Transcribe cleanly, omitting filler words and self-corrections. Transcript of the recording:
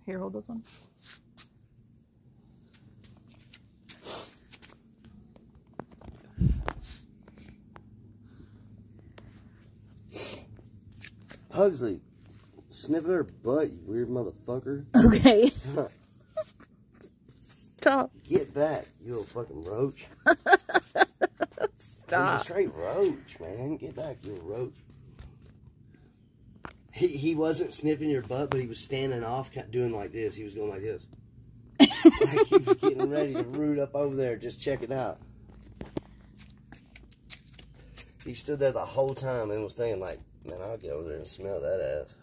Here, hold this one. Pugsley, sniffing her butt, you weird motherfucker. Okay. Stop. Get back, you little fucking roach. Stop. He's a straight roach, man. Get back, you little roach. He wasn't sniffing your butt, but he was standing off, doing like this. He was going like this. Like he was getting ready to root up over there. Just check it out. He stood there the whole time and was thinking like, man, I'll get over there and smell that ass.